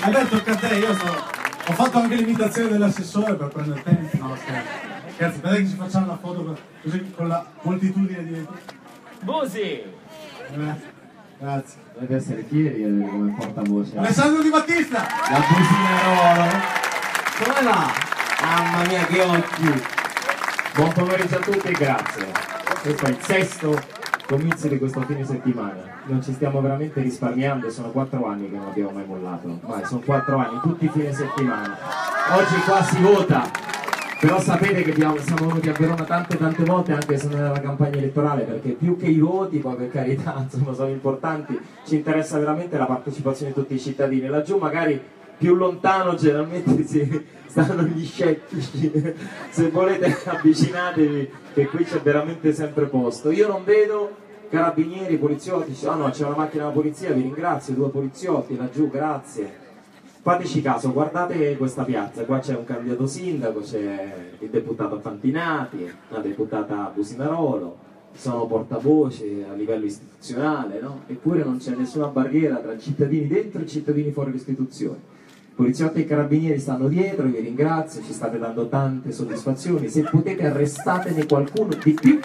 Adesso tocca a te, ho fatto anche l'imitazione dell'assessore per prendere tempo. No, scherzo. Ragazzi, vedete che ci facciamo una foto così con la moltitudine di... Busi! Grazie. Dovete essere fieri come portavoce. Alessandro Di Battista! La Businarolo. Come va? Mamma mia che occhi! Buon pomeriggio a tutti e grazie. Questo è il sesto comizio di questo fine settimana. Non ci stiamo veramente risparmiando, sono 4 anni che non abbiamo mai mollato. Vai, sono 4 anni, tutti i fine settimana. Oggi qua si vota. Però sapete che siamo venuti a Verona tante volte anche se non era la campagna elettorale, perché più che i voti, poi per carità, insomma, sono importanti, ci interessa veramente la partecipazione di tutti i cittadini. Laggiù magari più lontano generalmente stanno gli scettici, se volete avvicinatevi che qui c'è veramente sempre posto. Io non vedo carabinieri, poliziotti, no, c'è una macchina della polizia, vi ringrazio, 2 poliziotti laggiù, grazie. Fateci caso, guardate questa piazza, qua c'è un candidato sindaco, c'è il deputato Fantinati, la deputata Businarolo, sono portavoce a livello istituzionale, no? Eppure non c'è nessuna barriera tra cittadini dentro e cittadini fuori l'istituzione. Poliziotti e carabinieri stanno dietro, vi ringrazio, ci state dando tante soddisfazioni, se potete arrestatene qualcuno di più.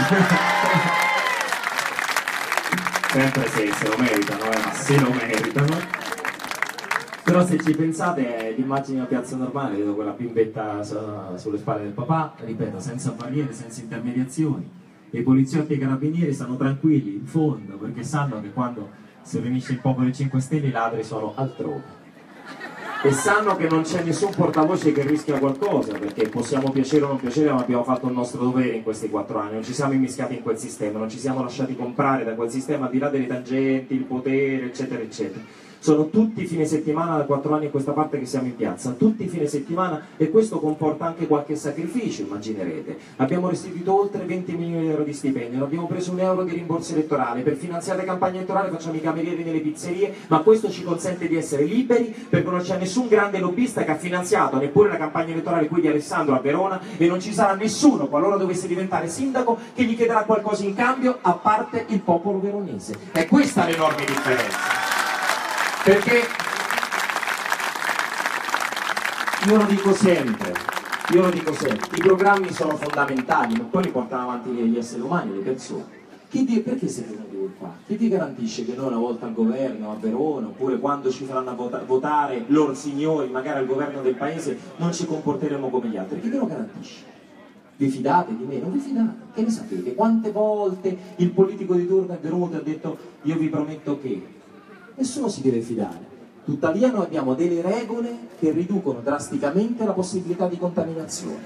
Sempre se lo meritano, ma se lo meritano. Però se ci pensate, l'immagine della piazza normale, vedo quella bimbetta sulle spalle del papà, ripeto, senza barriere, senza intermediazioni. E i poliziotti e i carabinieri stanno tranquilli, in fondo, perché sanno che quando si riunisce il popolo dei 5 Stelle i ladri sono altrove. E sanno che non c'è nessun portavoce che rischia qualcosa, perché possiamo piacere o non piacere, ma abbiamo fatto il nostro dovere in questi 4 anni, non ci siamo immischiati in quel sistema, non ci siamo lasciati comprare da quel sistema, al di là delle tangenti, il potere, eccetera, eccetera. Sono tutti i fine settimana da 4 anni a questa parte che siamo in piazza, tutti i fine settimana, e questo comporta anche qualche sacrificio, immaginerete. Abbiamo restituito oltre 20 milioni di euro di stipendio, non abbiamo preso un euro di rimborso elettorale, per finanziare la campagna elettorale facciamo i camerieri nelle pizzerie, ma questo ci consente di essere liberi perché non c'è nessun grande lobbista che ha finanziato neppure la campagna elettorale qui di Alessandro a Verona, e non ci sarà nessuno, qualora dovesse diventare sindaco, che gli chiederà qualcosa in cambio, a parte il popolo veronese. È questa l'enorme differenza. Perché io lo dico sempre, i programmi sono fondamentali, ma poi li portano avanti gli esseri umani, le persone. Perché siete venuti qua? Chi ti garantisce che noi una volta al governo, a Verona, oppure quando ci faranno votare loro signori, magari al governo del paese, non ci comporteremo come gli altri? Chi ve lo garantisce? Vi fidate di me? Non vi fidate? Che ne sapete? Quante volte il politico di turno è venuto e ha detto io vi prometto che... Nessuno si deve fidare, tuttavia noi abbiamo delle regole che riducono drasticamente la possibilità di contaminazione.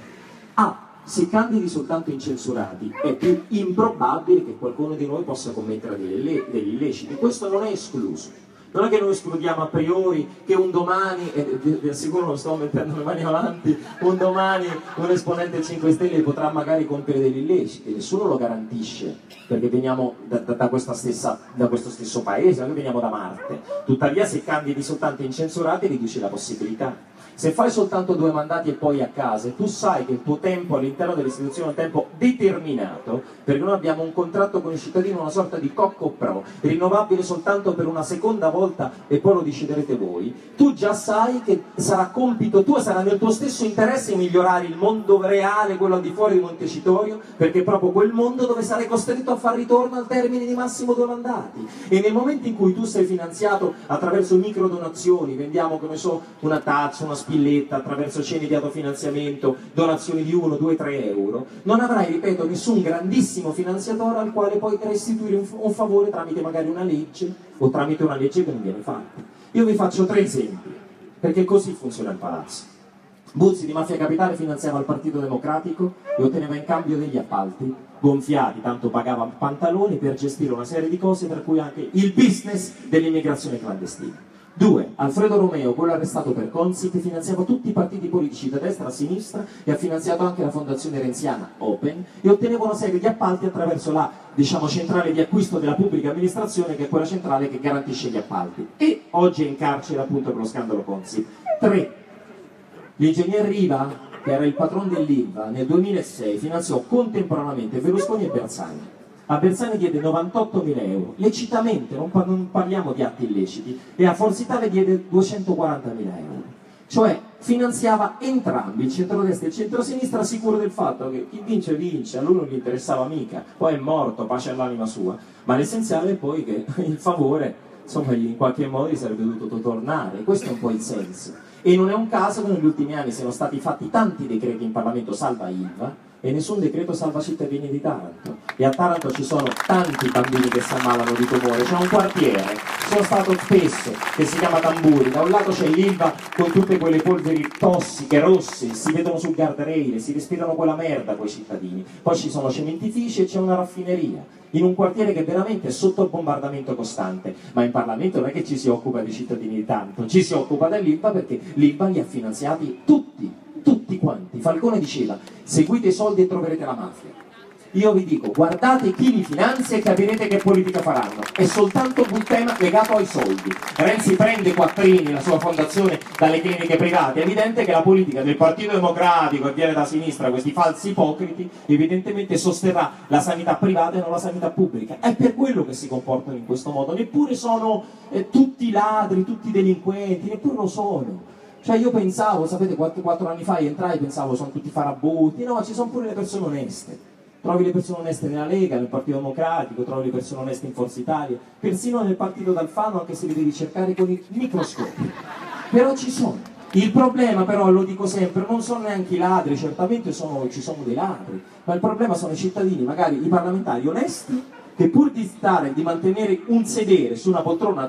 Se candidi soltanto incensurati è più improbabile che qualcuno di noi possa commettere degli illeciti, questo non è escluso. Non è che noi escludiamo a priori che un domani, e vi assicuro non sto mettendo le mani avanti, un domani un esponente del 5 Stelle potrà magari compiere degli illeciti, nessuno lo garantisce, perché veniamo da questo stesso paese, noi veniamo da Marte. Tuttavia se candidi soltanto incensurati riduci la possibilità. Se fai soltanto 2 mandati e poi a casa, e tu sai che il tuo tempo all'interno dell'istituzione è un tempo determinato, perché noi abbiamo un contratto con il cittadino, una sorta di cocco pro, rinnovabile soltanto per una seconda volta e poi lo deciderete voi, tu già sai che sarà compito tuo, sarà nel tuo stesso interesse migliorare il mondo reale, quello al di fuori di Montecitorio, perché è proprio quel mondo dove sarai costretto a far ritorno al termine di massimo 2 mandati. E nel momento in cui tu sei finanziato attraverso micro donazioni, vendiamo come so una tazza, una spilletta, attraverso cene di autofinanziamento, donazioni di 1, 2, 3 euro, non avrai, ripeto, nessun grandissimo finanziatore al quale puoi restituire un favore tramite magari una legge o tramite una legge che non viene fatta. Io vi faccio 3 esempi, perché così funziona il palazzo. Buzzi di Mafia Capitale finanziava il Partito Democratico e otteneva in cambio degli appalti gonfiati, tanto pagava pantaloni, per gestire una serie di cose, tra cui anche il business dell'immigrazione clandestina. 2. Alfredo Romeo, quello arrestato per Consip, finanziava tutti i partiti politici da destra a sinistra e ha finanziato anche la fondazione renziana Open, e otteneva una serie di appalti attraverso la, centrale di acquisto della pubblica amministrazione, che è quella centrale che garantisce gli appalti, e oggi è in carcere appunto per lo scandalo Consip. 3. L'ingegner Riva, che era il patron dell'Ilva, nel 2006 finanziò contemporaneamente Berlusconi e Bersani. a Bersani diede 98.000 euro, lecitamente, non parliamo di atti illeciti, e a Forza Italia diede 240.000 euro. Cioè finanziava entrambi, il centrodestra e il centrosinistra, sicuro del fatto che chi vince vince, a lui non gli interessava mica, poi è morto, pace all'anima sua, ma l'essenziale è poi che il favore, insomma, in qualche modo gli sarebbe dovuto tornare, questo è un po' il senso. E non è un caso che negli ultimi anni siano stati fatti tanti decreti in Parlamento salva Ilva e nessun decreto salva cittadini di Taranto. E a Taranto ci sono tanti bambini che si ammalano di tumore, c'è un quartiere, sono stato spesso, che si chiama Tamburi, da un lato c'è l'Ilva con tutte quelle polveri tossiche, rosse, si vedono sul guardrail, si respirano quella merda quei cittadini, poi ci sono cementifici e c'è una raffineria, in un quartiere che veramente è sotto il bombardamento costante, ma in Parlamento non è che ci si occupa dei cittadini di Taranto, ci si occupa dell'Ilva perché l'Ilva li ha finanziati tutti quanti. Falcone diceva: seguite i soldi e troverete la mafia. Io vi dico, guardate chi li finanzia e capirete che politica faranno. È soltanto un tema legato ai soldi. Renzi prende quattrini, la sua fondazione, dalle cliniche private. È evidente che la politica del Partito Democratico, che viene da sinistra, questi falsi ipocriti, evidentemente sosterrà la sanità privata e non la sanità pubblica. È per quello che si comportano in questo modo. Neppure sono tutti ladri, tutti delinquenti, neppure lo sono. Cioè io pensavo, sapete, 4 anni fa entrai e pensavo sono tutti farabutti. No, ci sono pure le persone oneste. Trovi le persone oneste nella Lega, nel Partito Democratico, trovi le persone oneste in Forza Italia, persino nel partito d'Alfano, anche se li devi cercare con i microscopi. Però ci sono. Il problema però, lo dico sempre, non sono neanche i ladri, certamente ci sono dei ladri, ma il problema sono i cittadini, magari i parlamentari onesti, che pur di mantenere un sedere su una poltrona a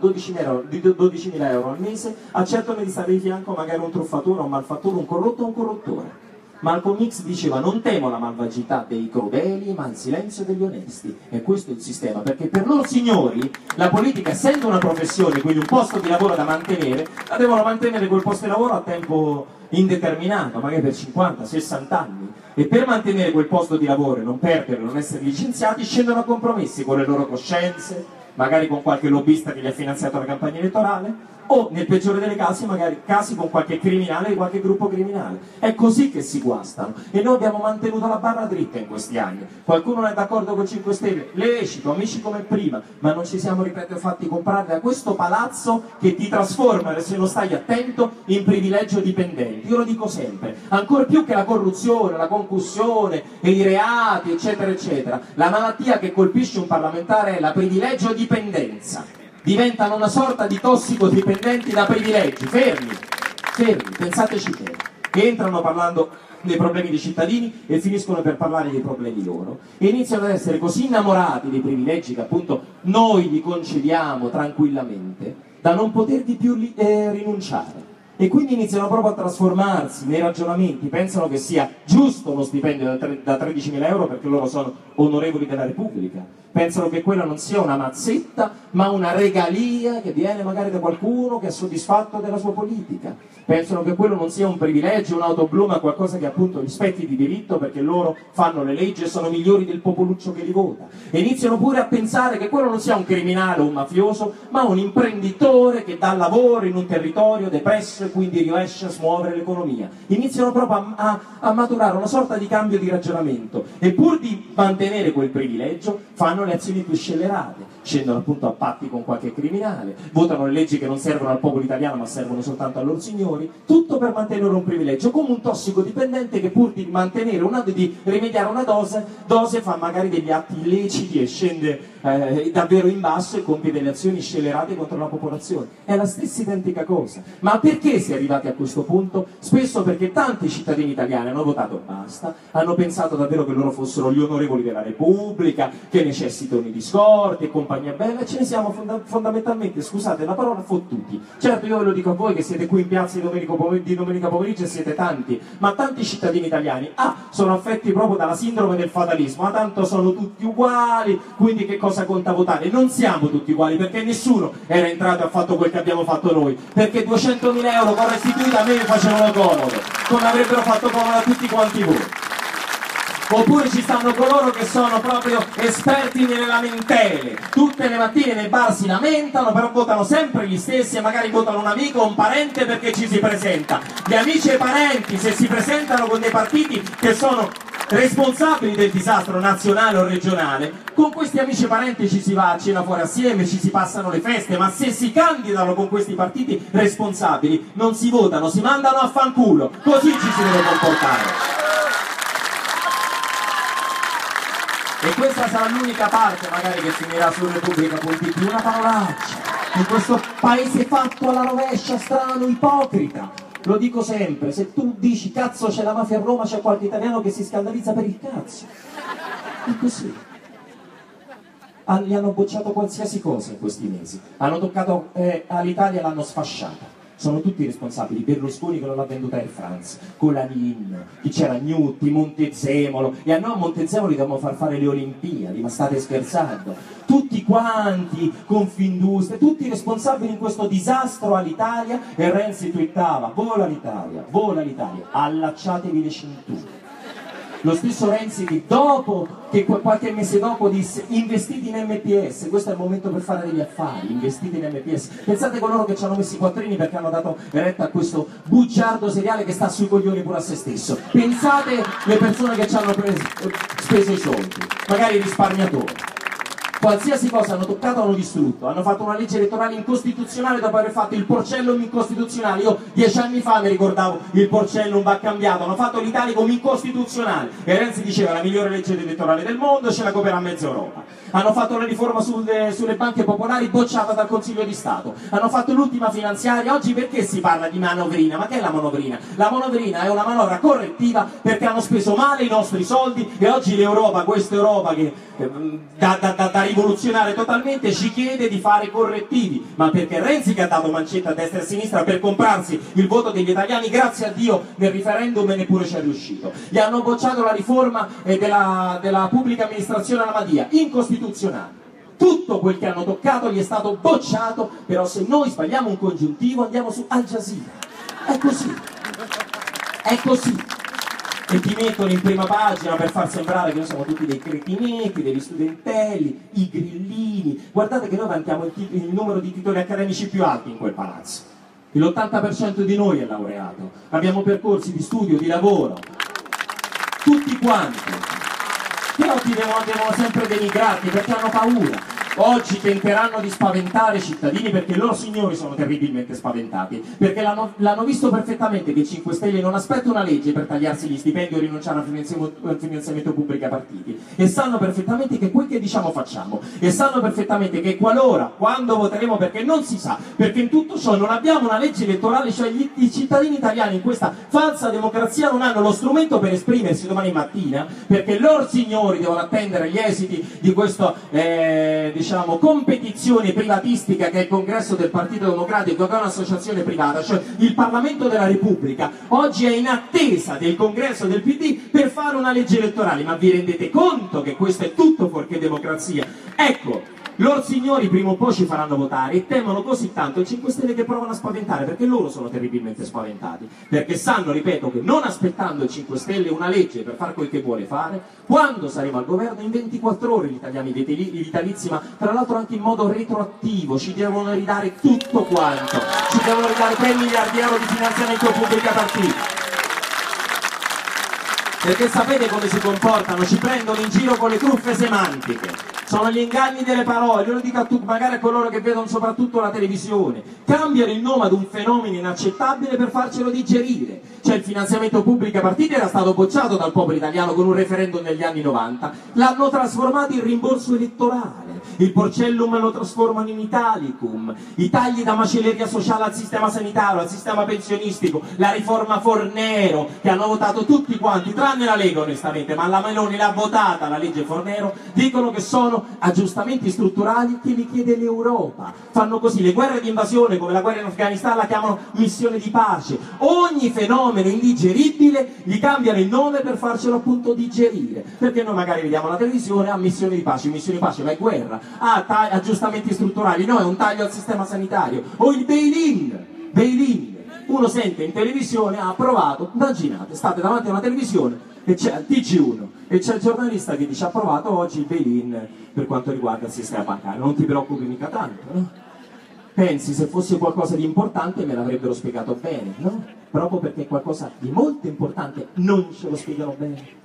12.000 euro al mese, accettano di stare di fianco magari un truffatore, un malfattore, un corrotto o un corruttore. Malcolm X diceva: non temo la malvagità dei crudeli, ma il silenzio degli onesti. E questo è il sistema, perché per loro signori la politica, essendo una professione, quindi un posto di lavoro da mantenere, la devono mantenere quel posto di lavoro a tempo indeterminato, magari per 50, 60 anni. E per mantenere quel posto di lavoro e non perderlo, non essere licenziati, scendono a compromessi con le loro coscienze, magari con qualche lobbista che gli ha finanziato la campagna elettorale, o nel peggiore delle casi magari casi con qualche criminale di qualche gruppo criminale. È così che si guastano, e noi abbiamo mantenuto la barra dritta in questi anni. Qualcuno non è d'accordo con 5 Stelle, lecito, amici come prima, ma non ci siamo, ripeto, fatti comprare da questo palazzo che ti trasforma, se non stai attento, in privilegio dipendenti. Io lo dico sempre, ancora più che la corruzione, la concussione e i reati eccetera eccetera, la malattia che colpisce un parlamentare è la privilegio dipendenza. Diventano una sorta di tossicodipendenti da privilegi, fermi, pensateci bene, che entrano parlando dei problemi dei cittadini e finiscono per parlare dei problemi loro, e iniziano ad essere così innamorati dei privilegi che appunto noi gli concediamo tranquillamente da non potervi più rinunciare. E quindi iniziano proprio a trasformarsi nei ragionamenti, pensano che sia giusto uno stipendio da 13.000 euro perché loro sono onorevoli della Repubblica, pensano che quella non sia una mazzetta ma una regalia che viene magari da qualcuno che è soddisfatto della sua politica, pensano che quello non sia un privilegio, un'auto blu, ma qualcosa che appunto rispetti di diritto perché loro fanno le leggi e sono migliori del popoluccio che li vota, e iniziano pure a pensare che quello non sia un criminale o un mafioso ma un imprenditore che dà lavoro in un territorio depresso e quindi riesce a smuovere l'economia. Iniziano proprio a maturare una sorta di cambio di ragionamento, e pur di mantenere quel privilegio fanno le azioni più scellerate, scendono appunto a patti con qualche criminale, votano le leggi che non servono al popolo italiano ma servono soltanto a loro signori, tutto per mantenere un privilegio, come un tossicodipendente che pur di mantenere di rimediare una dose fa magari degli atti illeciti e scende davvero in basso e compie delle azioni scellerate contro la popolazione. È la stessa identica cosa. Ma perché si è arrivati a questo punto? Spesso perché tanti cittadini italiani hanno votato basta, hanno pensato davvero che loro fossero gli onorevoli della Repubblica, che necessitano di scorte e compagnia bella, e ce ne siamo fondamentalmente, scusate la parola, fottuti. Certo, io ve lo dico a voi che siete qui in piazza di domenica pomeriggio e siete tanti, ma tanti cittadini italiani sono affetti proprio dalla sindrome del fatalismo, tanto sono tutti uguali, quindi che cosa conta votare? Non siamo tutti uguali, perché nessuno era entrato e ha fatto quel che abbiamo fatto noi, perché 200.000 euro con restituiti a me mi facevano comodo, come avrebbero fatto comodo a tutti quanti voi. Oppure ci stanno coloro che sono proprio esperti nelle lamentele, tutte le mattine nei bar si lamentano, però votano sempre gli stessi e magari votano un amico o un parente perché ci si presenta. Gli amici e i parenti, se si presentano con dei partiti che sono responsabili del disastro nazionale o regionale, con questi amici e parenti ci si va a cena fuori assieme, ci si passano le feste, ma se si candidano con questi partiti responsabili non si votano, si mandano a fanculo, così ci si deve comportare. E questa sarà l'unica parte magari che finirà su Repubblica.it, una parolaccia, in questo paese fatto alla rovescia, strano, ipocrita. Lo dico sempre, se tu dici cazzo c'è la mafia a Roma, c'è qualche italiano che si scandalizza per il cazzo. È così. Gli hanno bocciato qualsiasi cosa in questi mesi, hanno toccato all'Italia e l'hanno sfasciata. Sono tutti responsabili, Berlusconi che non l'ha venduta Air France, Colanin, chi c'era, Gnutti, Montezemolo, e a noi a Montezemolo gli dobbiamo far fare le Olimpiadi, ma state scherzando? Tutti quanti, Confindustria, tutti responsabili in questo disastro all'Italia, e Renzi twittava, vola l'Italia, allacciatevi le cinture. Lo stesso Renzi che qualche mese dopo disse investite in MPS, questo è il momento per fare degli affari, investite in MPS. Pensate coloro che ci hanno messo i quattrini perché hanno dato retta a questo bugiardo seriale che sta sui coglioni pure a se stesso. Pensate le persone che ci hanno speso i soldi, magari i risparmiatori. Qualsiasi cosa hanno toccato hanno distrutto, hanno fatto una legge elettorale incostituzionale dopo aver fatto il Porcellum incostituzionale. Io 10 anni fa mi ricordavo il Porcellum va cambiato, hanno fatto l'Italicum incostituzionale e Renzi diceva la migliore legge elettorale del mondo, ce la copierà mezza Europa. Hanno fatto la riforma sulle banche popolari bocciata dal Consiglio di Stato, hanno fatto l'ultima finanziaria. Oggi perché si parla di manovrina? Ma che è la manovrina? La manovrina è una manovra correttiva perché hanno speso male i nostri soldi e oggi l'Europa, questa Europa che da rivoluzionare totalmente, ci chiede di fare correttivi, ma perché Renzi che ha dato mancetta a destra e a sinistra per comprarsi il voto degli italiani, grazie a Dio nel referendum e neppure ci è riuscito. Gli hanno bocciato la riforma della pubblica amministrazione alla Madia, incostituzionale. Tutto quel che hanno toccato gli è stato bocciato, però se noi sbagliamo un congiuntivo andiamo su Al Jazeera. È così. È così. E ti mettono in prima pagina per far sembrare che noi siamo tutti dei cretinetti, degli studentelli, i grillini. Guardate che noi vantiamo il numero di titoli accademici più alti in quel palazzo. L'80% di noi è laureato, abbiamo percorsi di studio, di lavoro, tutti quanti. Però ti devono sempre denigrarti perché hanno paura. Oggi tenteranno di spaventare i cittadini perché i loro signori sono terribilmente spaventati, perché l'hanno visto perfettamente che i 5 Stelle non aspetta una legge per tagliarsi gli stipendi o rinunciare al finanziamento pubblico ai partiti, e sanno perfettamente che quel che diciamo facciamo, e sanno perfettamente che quando voteremo, perché non si sa, perché in tutto ciò non abbiamo una legge elettorale, cioè i cittadini italiani in questa falsa democrazia non hanno lo strumento per esprimersi domani mattina, perché loro signori devono attendere gli esiti di questo competizione privatistica che è il congresso del Partito Democratico, che è un'associazione privata, cioè il Parlamento della Repubblica oggi è in attesa del congresso del PD per fare una legge elettorale. Ma vi rendete conto che questo è tutto fuorché democrazia? Ecco, loro signori prima o poi ci faranno votare e temono così tanto i 5 Stelle che provano a spaventare, perché loro sono terribilmente spaventati, perché sanno, ripeto, che non aspettando i 5 Stelle una legge per fare quel che vuole fare, quando saremo al governo in 24 ore gli italiani i vitalizi, ma tra l'altro anche in modo retroattivo, ci devono ridare tutto quanto, ci devono ridare 3 miliardi di euro di finanziamento pubblico a partiti. Perché sapete come si comportano? Ci prendono in giro con le truffe semantiche. Sono gli inganni delle parole, io lo dico a tutti, magari a coloro che vedono soprattutto la televisione. Cambiano il nome ad un fenomeno inaccettabile per farcelo digerire. Cioè il finanziamento pubblico ai partiti era stato bocciato dal popolo italiano con un referendum negli anni 90, l'hanno trasformato in rimborso elettorale. Il Porcellum lo trasformano in Italicum, i tagli da macelleria sociale al sistema sanitario, al sistema pensionistico, la riforma Fornero, che hanno votato tutti quanti, tranne la Lega onestamente, ma la Meloni l'ha votata la legge Fornero, dicono che sono aggiustamenti strutturali che li chiede l'Europa. Fanno così, le guerre di invasione come la guerra in Afghanistan la chiamano missione di pace. Ogni fenomeno indigeribile gli cambiano il nome per farcelo appunto digerire, perché noi magari vediamo la televisione, missione di pace, ma è guerra, aggiustamenti strutturali, no, è un taglio al sistema sanitario, o il bail-in. Uno sente in televisione, ha approvato, immaginate, state davanti a una televisione e c'è il TG1 e c'è il giornalista che dice approvato oggi il bail-in per quanto riguarda il sistema bancario. Non ti preoccupi mica tanto, no? Pensi, se fosse qualcosa di importante me l'avrebbero spiegato bene, no? Proprio perché qualcosa di molto importante non ce lo spiegano bene.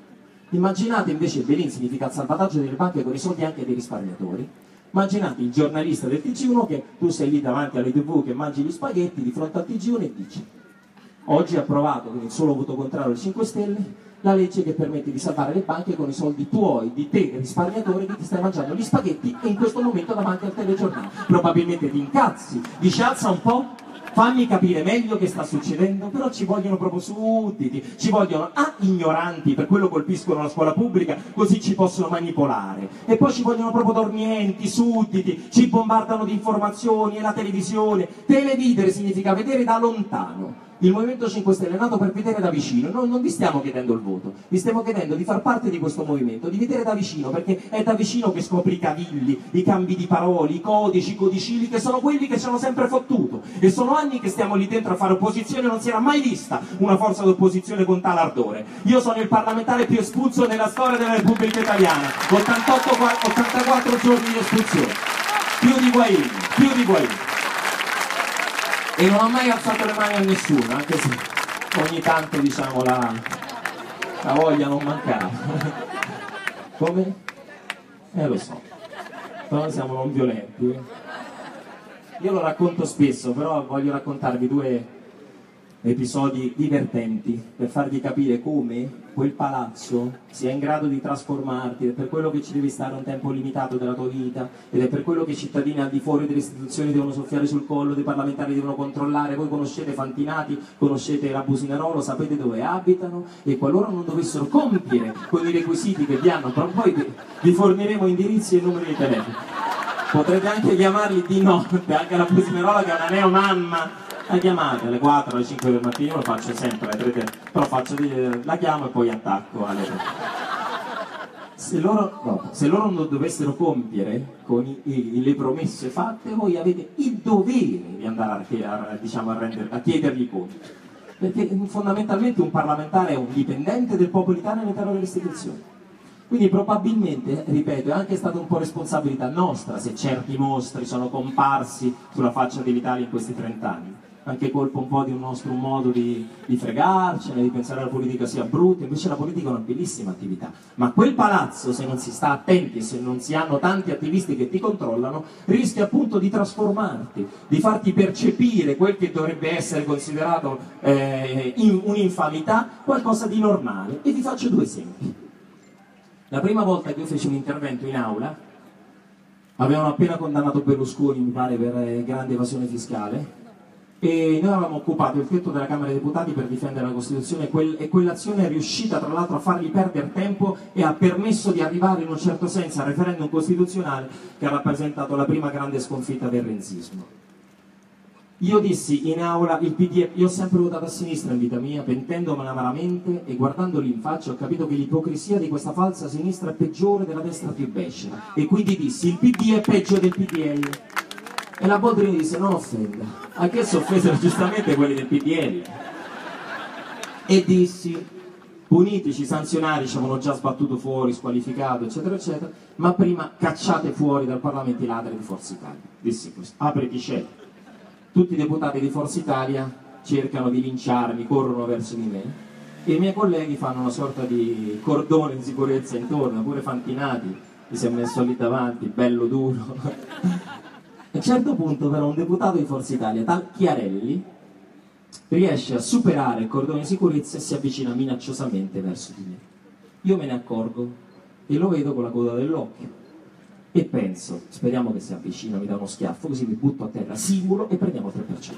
Immaginate invece il bail-in significa il salvataggio delle banche con i soldi anche dei risparmiatori. Immaginate il giornalista del TG1 che tu sei lì davanti alle TV che mangi gli spaghetti di fronte al TG1 e dici: oggi ha approvato con il solo voto contrario dei 5 Stelle la legge che permette di salvare le banche con i soldi tuoi, di te risparmiatore, che ti stai mangiando gli spaghetti e in questo momento davanti al telegiornale. Probabilmente ti incazzi, dici alza un po', fammi capire meglio che sta succedendo, però ci vogliono proprio sudditi, ci vogliono ignoranti, per quello colpiscono la scuola pubblica, così ci possono manipolare, e poi ci vogliono proprio dormienti, sudditi, ci bombardano di informazioni e la televisione. Televidere significa vedere da lontano. Il Movimento 5 Stelle è nato per vedere da vicino. Noi non vi stiamo chiedendo il voto, vi stiamo chiedendo di far parte di questo movimento, di vedere da vicino, perché è da vicino che scopri i cavilli, i cambi di parole, i codici, i codicilli, che sono quelli che ci hanno sempre fottuto. E sono anni che stiamo lì dentro a fare opposizione, non si era mai vista una forza d'opposizione con tale ardore. Io sono il parlamentare più espulso nella storia della Repubblica Italiana, 84 giorni di espulsione, più di Guaini. E non ho mai alzato le mani a nessuno, anche se ogni tanto, diciamo, la voglia non mancava. Come? Lo so, però noi siamo non violenti. Io lo racconto spesso, però voglio raccontarvi 2 episodi divertenti per farvi capire come quel palazzo sia in grado di trasformarti, ed è per quello che ci devi stare un tempo limitato della tua vita, ed è per quello che i cittadini al di fuori delle istituzioni devono soffiare sul collo, dei parlamentari devono controllare. Voi conoscete Fantinati, conoscete la Businarolo, sapete dove abitano, e qualora non dovessero compiere con i requisiti che vi hanno, però poi vi forniremo indirizzi e numeri di telefono. Potrete anche chiamarli di notte, anche la Businerola, che è una neomamma. La chiamate alle 4, alle 5 del mattino, lo faccio sempre alle 3, però la chiamo e poi attacco alle 3. Se loro non dovessero compiere con le promesse fatte, voi avete il dovere di andare a chiedergli conto. Perché fondamentalmente un parlamentare è un dipendente del popolo italiano all'interno delle istituzioni. Quindi probabilmente, ripeto, è anche stata un po' responsabilità nostra se certi mostri sono comparsi sulla faccia dell'Italia in questi 30 anni. Anche colpa un po' di un nostro modo di fregarcene, di pensare alla politica sia brutta. Invece la politica è una bellissima attività. Ma quel palazzo, se non si sta attenti e se non si hanno tanti attivisti che ti controllano, rischia appunto di trasformarti, di farti percepire quel che dovrebbe essere considerato un'infamità, qualcosa di normale. E vi faccio 2 esempi. La prima volta che io feci un intervento in aula, avevano appena condannato Berlusconi, mi pare, per grande evasione fiscale, e noi avevamo occupato il tetto della Camera dei Deputati per difendere la Costituzione, e quell'azione è riuscita tra l'altro a fargli perdere tempo e ha permesso di arrivare in un certo senso al referendum costituzionale che ha rappresentato la prima grande sconfitta del renzismo. Io dissi in aula: il PD, io ho sempre votato a sinistra in vita mia, pentendomela amaramente, e guardandoli in faccia ho capito che l'ipocrisia di questa falsa sinistra è peggiore della destra più becera, e quindi dissi: il PD è peggio del PDL. E la Boldrini disse: non offenda. A che si offesero giustamente quelli del PDL. E dissi: punitici, sanzionari, ci avevano già sbattuto fuori, squalificato, eccetera eccetera, ma prima cacciate fuori dal Parlamento i ladri di Forza Italia. Dissi questo, apriti cielo. Tutti i deputati di Forza Italia cercano di linciarmi, corrono verso di me, e i miei colleghi fanno una sorta di cordone di sicurezza intorno. Pure Fantinati mi si è messo lì davanti, bello duro. A un certo punto però un deputato di Forza Italia, tal Chiarelli, riesce a superare il cordone di sicurezza e si avvicina minacciosamente verso di me. Io me ne accorgo e lo vedo con la coda dell'occhio e penso: speriamo che si avvicina, mi dà uno schiaffo, così mi butto a terra, simulo e prendiamo 3%.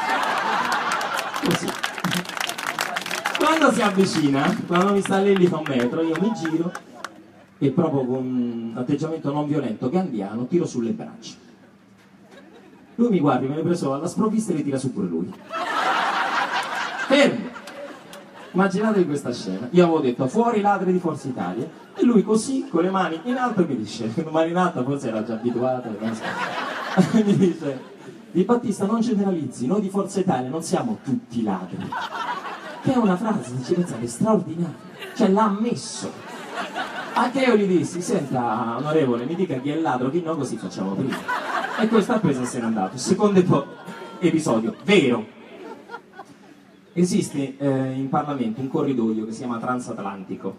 Così. Quando si avvicina, quando mi sta lì fa 1 metro, io mi giro e proprio con un atteggiamento non violento gandhiano tiro sulle braccia. Lui mi guarda, me ne preso alla sprovvista e li tira su pure lui. Fermo! Immaginatevi questa scena. Io avevo detto: fuori i ladri di Forza Italia, e lui così, con le mani in alto, mi dice, con le mani in alto, forse era già abituato, mi dice: Di Battista, non generalizzi, noi di Forza Italia non siamo tutti ladri. Che è una frase, ci pensate, straordinaria. Cioè l'ha ammesso. Anche io gli dissi: senta onorevole, mi dica chi è il ladro, chi no, così facciamo prima. E questo ha preso e se n'è andato. Secondo episodio, vero. Esiste in Parlamento un corridoio che si chiama Transatlantico,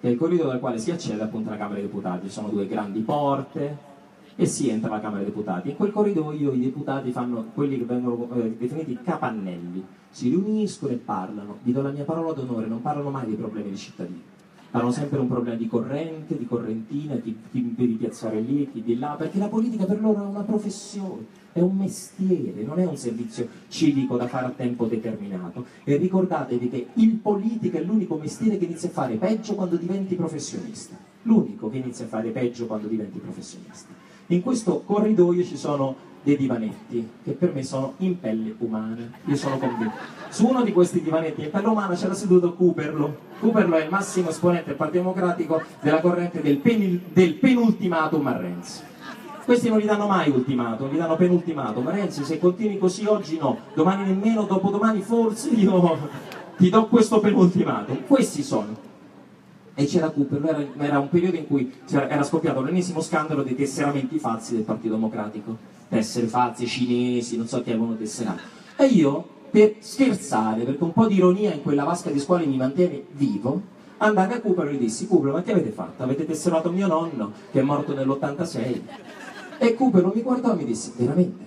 che è il corridoio dal quale si accede appunto alla Camera dei Deputati. Ci sono due grandi porte e si entra alla Camera dei Deputati. In quel corridoio i deputati fanno quelli che vengono definiti capannelli, si riuniscono e parlano. Vi do la mia parola d'onore, non parlano mai dei problemi dei cittadini. Parlano sempre un problema di corrente, di correntina, chi devi piazzare lì, chi di là, perché la politica per loro è una professione, è un mestiere, non è un servizio civico da fare a tempo determinato. E ricordatevi che il politico è l'unico mestiere che inizia a fare peggio quando diventi professionista. L'unico che inizia a fare peggio quando diventi professionista. In questo corridoio ci sono dei divanetti che per me sono in pelle umana, io sono convinto. Su uno di questi divanetti in pelle umana c'era seduto Cooperlo. Cooperlo è il massimo esponente del Partito Democratico della corrente del penultimatum a Renzi. Questi non gli danno mai ultimatum, gli danno penultimatum. Renzi, se continui così oggi no, domani nemmeno, dopodomani forse io ti do questo penultimatum. Questi sono. E c'era Cooperlo, era un periodo in cui era scoppiato l'ennesimo scandalo dei tesseramenti falsi del Partito Democratico, tessere false cinesi, non so chi avevano tesserato. E io, per scherzare, perché un po' di ironia in quella vasca di squali mi mantiene vivo, andai a Cooperlo e gli dissi: Cooperlo, ma che avete fatto? Avete tesserato mio nonno che è morto nell'86? E Cooperlo mi guardò e mi disse: veramente?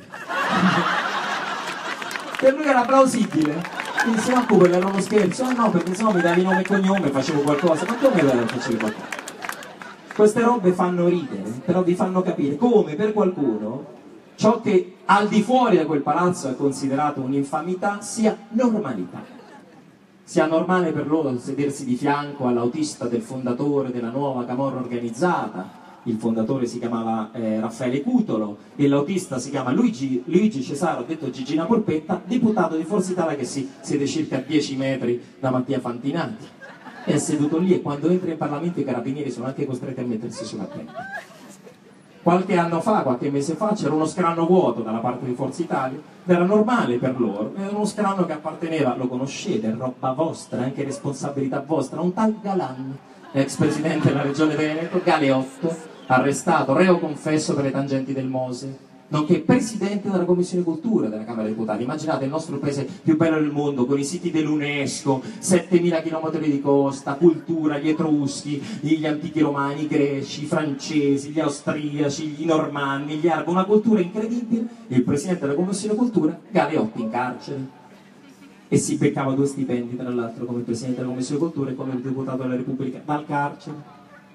Per lui era plausibile. Quindi se no Cooperlo era uno scherzo, no, perché sennò mi davi nome e cognome, facevo qualcosa, ma come facevo qualcosa? Queste robe fanno ridere, però vi fanno capire come per qualcuno ciò che al di fuori da quel palazzo è considerato un'infamità sia normalità. Sia normale per loro sedersi di fianco all'autista del fondatore della nuova camorra organizzata. Il fondatore si chiamava Raffaele Cutolo e l'autista si chiama Luigi Cesaro, detto Gigina Polpetta, deputato di Forza Italia che si siede circa a 10 metri da Mattia Fantinati. È seduto lì e quando entra in Parlamento i carabinieri sono anche costretti a mettersi sulla testa. Qualche anno fa, qualche mese fa, c'era uno scranno vuoto dalla parte di Forza Italia, era normale per loro, era uno scranno che apparteneva, lo conoscete, è roba vostra, anche responsabilità vostra, un tal Galan, ex presidente della regione Veneto, Galeotto, arrestato, reo confesso per le tangenti del Mose, nonché presidente della Commissione Cultura della Camera dei Deputati. Immaginate il nostro paese più bello del mondo, con i siti dell'UNESCO, 7.000 km di costa, cultura, gli Etruschi, gli antichi romani, i greci, i francesi, gli austriaci, i normanni, gli arabi, una cultura incredibile. Il presidente della Commissione Cultura, Galeotti, in carcere. E si beccava 2 stipendi, tra l'altro, come presidente della Commissione Cultura e come deputato della Repubblica, dal carcere.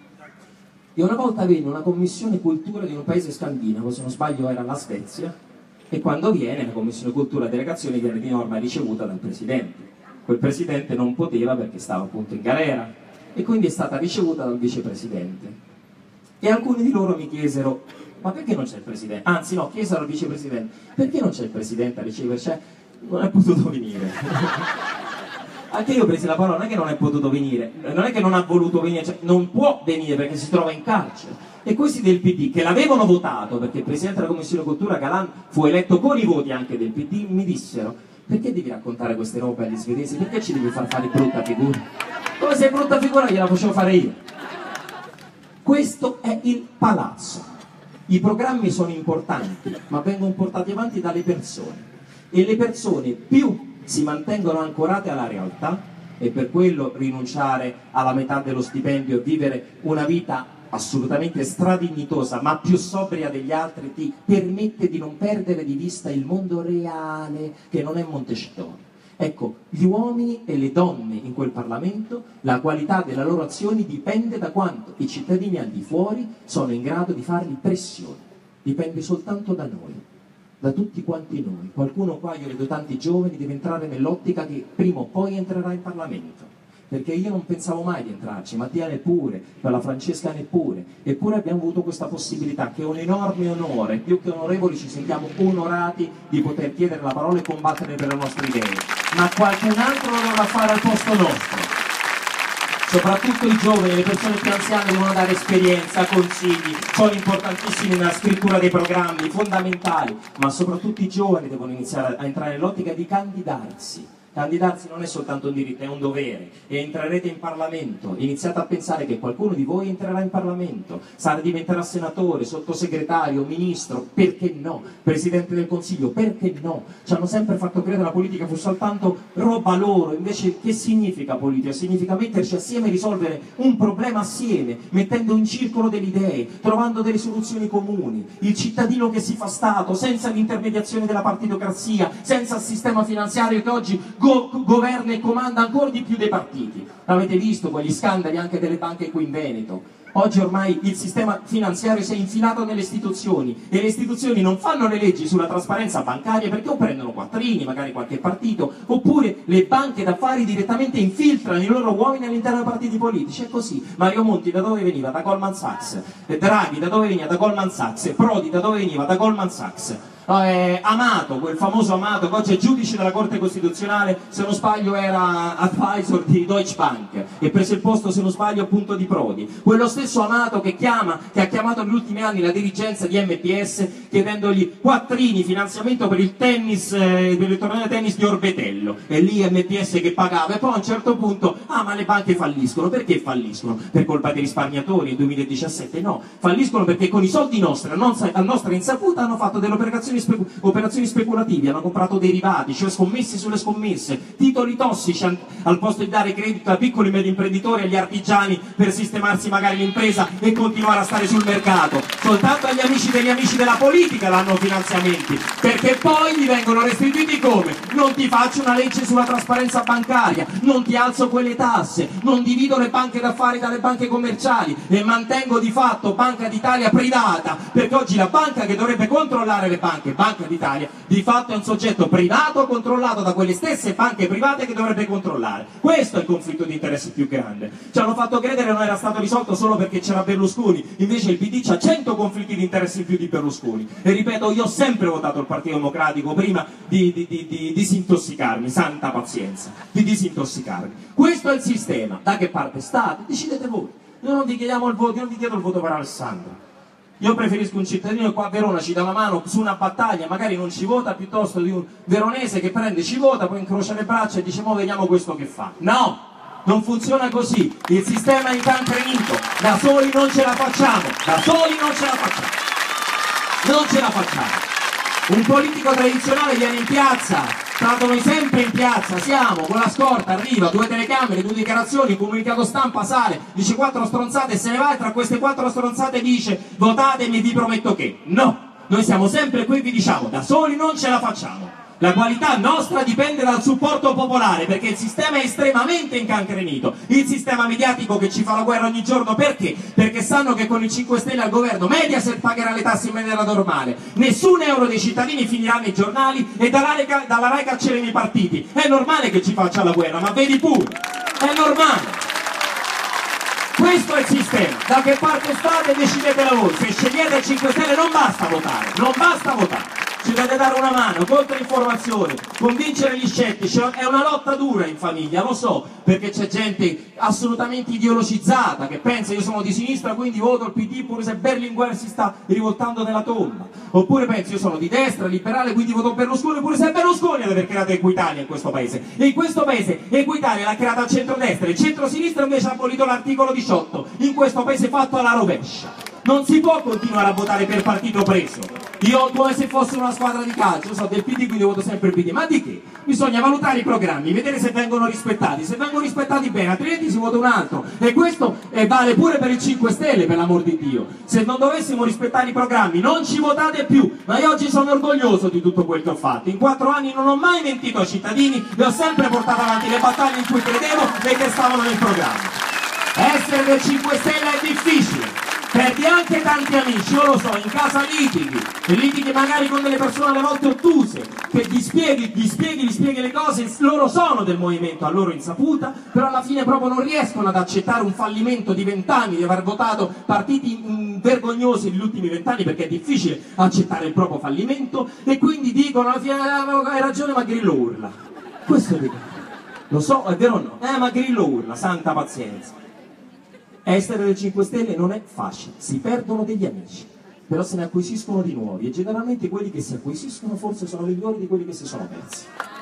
E una volta venne una commissione cultura di un paese scandinavo, se non sbaglio era la Svezia, e quando viene la commissione cultura delegazione viene di norma ricevuta dal presidente. Quel presidente non poteva perché stava appunto in galera e quindi è stata ricevuta dal vicepresidente. E alcuni di loro mi chiesero: ma perché non c'è il presidente? Anzi no, chiesero al vicepresidente: perché non c'è il presidente a ricevere? Cioè, non è potuto venire. Anche io ho preso la parola, non è che non è potuto venire, non è che non ha voluto venire, cioè non può venire perché si trova in carcere. E questi del PD, che l'avevano votato, perché il Presidente della Commissione Cultura Galan fu eletto con i voti anche del PD, mi dissero: perché devi raccontare queste robe agli svedesi? Perché ci devi far fare brutta figura? Come sei brutta figura gliela facevo fare io. Questo è il palazzo. I programmi sono importanti, ma vengono portati avanti dalle persone. E le persone più si mantengono ancorate alla realtà, e per quello rinunciare alla metà dello stipendio e vivere una vita assolutamente stradignitosa ma più sobria degli altri ti permette di non perdere di vista il mondo reale che non è Montecitorio. Ecco, gli uomini e le donne in quel Parlamento, la qualità delle loro azioni dipende da quanto i cittadini al di fuori sono in grado di fargli pressione, dipende soltanto da noi. Da tutti quanti noi. Qualcuno qua, io vedo tanti giovani, deve entrare nell'ottica che prima o poi entrerà in Parlamento, perché io non pensavo mai di entrarci, Mattia neppure, la Francesca neppure, eppure abbiamo avuto questa possibilità, che è un enorme onore, più che onorevoli ci sentiamo onorati di poter chiedere la parola e combattere per le nostre idee, ma qualcun altro lo dovrà fare al posto nostro. Soprattutto i giovani, le persone più anziane devono dare esperienza, consigli, sono importantissimi nella scrittura dei programmi, fondamentali, ma soprattutto i giovani devono iniziare a entrare nell'ottica di candidarsi, Candidarsi non è soltanto un diritto, è un dovere, e entrerete in Parlamento. Iniziate a pensare che qualcuno di voi entrerà in Parlamento, diventerà senatore, sottosegretario, ministro, perché no? Presidente del Consiglio, perché no? Ci hanno sempre fatto credere che la politica fosse soltanto roba loro, invece che significa politica? Significa metterci assieme e risolvere un problema assieme, mettendo in circolo delle idee, trovando delle soluzioni comuni. Il cittadino che si fa Stato, senza l'intermediazione della partitocrazia, senza il sistema finanziario che oggi governa e comanda ancora di più dei partiti. Avete visto quegli scandali anche delle banche qui in Veneto? Oggi ormai il sistema finanziario si è infilato nelle istituzioni e le istituzioni non fanno le leggi sulla trasparenza bancaria perché o prendono quattrini, magari qualche partito, oppure le banche d'affari direttamente infiltrano i loro uomini all'interno dei partiti politici. È così. Mario Monti da dove veniva? Da Goldman Sachs. Draghi da dove veniva? Da Goldman Sachs. Prodi da dove veniva? Da Goldman Sachs. Amato, quel famoso Amato che oggi è giudice della Corte Costituzionale, se non sbaglio era advisor di Deutsche Bank e prese il posto, se non sbaglio, appunto di Prodi. Quello stesso Amato che ha chiamato negli ultimi anni la dirigenza di MPS chiedendogli quattrini, finanziamento per il tennis, per il torneo di tennis di Orbetello, e lì MPS che pagava, e poi a un certo punto, ma le banche falliscono. Perché falliscono? Per colpa dei risparmiatori nel 2017? No, falliscono perché con i soldi nostri, a nostra insaputa, hanno fatto delle operazioni speculative, hanno comprato derivati, cioè scommesse sulle scommesse, titoli tossici, al posto di dare credito a piccoli e medi imprenditori, agli artigiani per sistemarsi magari l'impresa e continuare a stare sul mercato. Soltanto agli amici degli amici della politica danno finanziamenti, perché poi gli vengono restituiti come? Non ti faccio una legge sulla trasparenza bancaria, non ti alzo quelle tasse, non divido le banche d'affari dalle banche commerciali e mantengo di fatto Banca d'Italia privata, perché oggi la banca che dovrebbe controllare le banche, Banca d'Italia, di fatto è un soggetto privato controllato da quelle stesse banche private che dovrebbe controllare. Questo è il conflitto di interessi più grande. Ci hanno fatto credere che non era stato risolto solo perché c'era Berlusconi, invece il PD c'ha 100 conflitti di interessi in più di Berlusconi. E ripeto, io ho sempre votato il Partito Democratico prima di disintossicarmi, santa pazienza, di disintossicarmi. Questo è il sistema. Da che parte state? Decidete voi. Noi non vi chiediamo il voto, io non vi chiedo il voto per Alessandro. Io preferisco un cittadino che qua a Verona ci dà la mano su una battaglia, magari non ci vota, piuttosto di un veronese che prende, ci vota, poi incrocia le braccia e dice: mo vediamo questo che fa. No! Non funziona così, il sistema è incancrenito, da soli non ce la facciamo, da soli non ce la facciamo. Non ce la facciamo. Un politico tradizionale viene in piazza, tanto noi sempre in piazza siamo, con la scorta, arriva, 2 telecamere, 2 dichiarazioni, comunicato stampa, sale, dice 4 stronzate e se ne va, e tra queste 4 stronzate dice: votatemi e vi prometto che. No, noi siamo sempre qui e vi diciamo: da soli non ce la facciamo. La qualità nostra dipende dal supporto popolare, perché il sistema è estremamente incancrenito. Il sistema mediatico che ci fa la guerra ogni giorno, perché? Perché sanno che con i 5 Stelle al governo Mediaset pagherà le tasse in maniera normale, nessun euro dei cittadini finirà nei giornali e dalla Rai cacceremo i partiti. È normale che ci faccia la guerra, ma vedi pure, è normale. Questo è il sistema. Da che parte state decidetela voi. Se scegliete il 5 Stelle non basta votare, non basta votare. Ci dovete dare una mano, controinformazione, convincere gli scettici. È una lotta dura in famiglia, lo so, perché c'è gente assolutamente ideologizzata che pensa: io sono di sinistra quindi voto il PD pure se Berlinguer si sta rivoltando nella tomba, oppure penso: io sono di destra, liberale, quindi voto Berlusconi pure se è Berlusconi ad aver creato Equitalia in questo paese, e in questo paese Equitalia l'ha creata il centrodestra, il centrosinistra invece ha abolito l'articolo 18 in questo paese fatto alla rovescia. Non si può continuare a votare per partito preso. Io come se fosse una squadra di calcio, so del PD quindi voto sempre il PD, ma di che? Bisogna valutare i programmi, vedere se vengono rispettati, se vengono rispettati bene, altrimenti si vota un altro. E questo vale pure per il 5 Stelle, per l'amor di Dio. Se non dovessimo rispettare i programmi non ci votate più, ma io oggi sono orgoglioso di tutto quel che ho fatto. In 4 anni non ho mai mentito ai cittadini e ho sempre portato avanti le battaglie in cui credevo e che stavano nel programma. Essere del 5 Stelle è difficile. Perdi anche tanti amici, io lo so, in casa litighi magari con delle persone alle volte ottuse, che gli spieghi le cose, loro sono del movimento a loro insaputa, però alla fine proprio non riescono ad accettare un fallimento di 20 anni, di aver votato partiti vergognosi negli ultimi 20 anni, perché è difficile accettare il proprio fallimento, e quindi dicono alla fine: hai ragione, ma Grillo urla. Questo dico. Lo so, è vero o no? Ma Grillo urla, santa pazienza. Essere del 5 Stelle non è facile, si perdono degli amici, però se ne acquisiscono di nuovi, e generalmente quelli che si acquisiscono forse sono migliori di quelli che si sono persi.